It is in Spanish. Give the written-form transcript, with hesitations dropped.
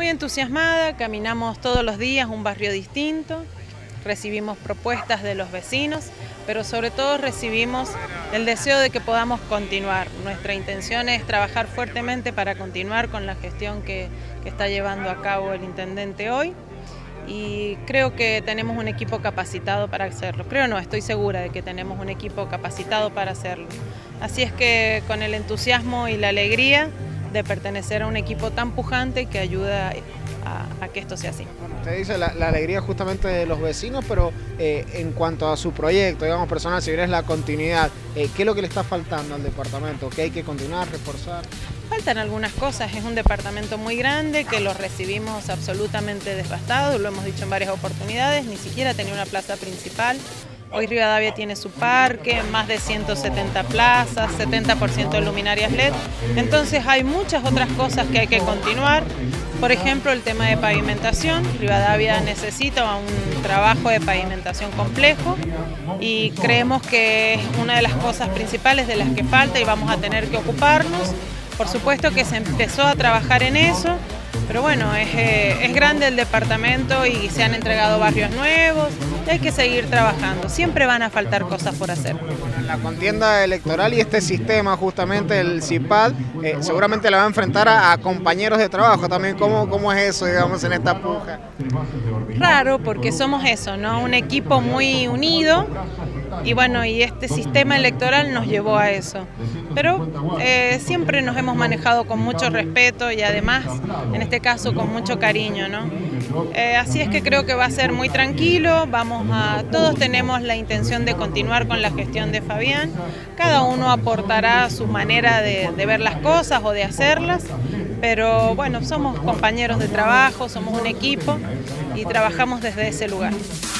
entusiasmada, caminamos todos los días un barrio distinto, recibimos propuestas de los vecinos, pero sobre todo recibimos el deseo de que podamos continuar. Nuestra intención es trabajar fuertemente para continuar con la gestión que está llevando a cabo el intendente hoy, y creo que tenemos un equipo capacitado para hacerlo. Creo no, estoy segura de que tenemos un equipo capacitado para hacerlo. Así es que con el entusiasmo y la alegría de pertenecer a un equipo tan pujante que ayuda a que esto sea así. Bueno, usted dice la alegría justamente de los vecinos, pero en cuanto a su proyecto, digamos, personal, si bien es la continuidad, ¿qué es lo que le está faltando al departamento? ¿Qué hay que continuar, reforzar? Faltan algunas cosas, es un departamento muy grande que lo recibimos absolutamente devastado, lo hemos dicho en varias oportunidades, ni siquiera tenía una plaza principal. Hoy Rivadavia tiene su parque, más de 170 plazas, 70% de luminarias LED, entonces hay muchas otras cosas que hay que continuar. Por ejemplo, el tema de pavimentación. Rivadavia necesita un trabajo de pavimentación complejo y creemos que es una de las cosas principales de las que falta y vamos a tener que ocuparnos. Por supuesto que se empezó a trabajar en eso, pero bueno, es grande el departamento y se han entregado barrios nuevos y hay que seguir trabajando. Siempre van a faltar cosas por hacer. En la contienda electoral y este sistema, justamente el CIPAD, seguramente la va a enfrentar a compañeros de trabajo también. ¿Cómo es eso, digamos, en esta puja? Raro, porque somos eso, ¿no? Un equipo muy unido. Y bueno, y este sistema electoral nos llevó a eso. Pero siempre nos hemos manejado con mucho respeto y además, en este caso, con mucho cariño, ¿no? Así es que creo que va a ser muy tranquilo, todos tenemos la intención de continuar con la gestión de Fabián, cada uno aportará su manera de ver las cosas o de hacerlas, pero bueno, somos compañeros de trabajo, somos un equipo y trabajamos desde ese lugar.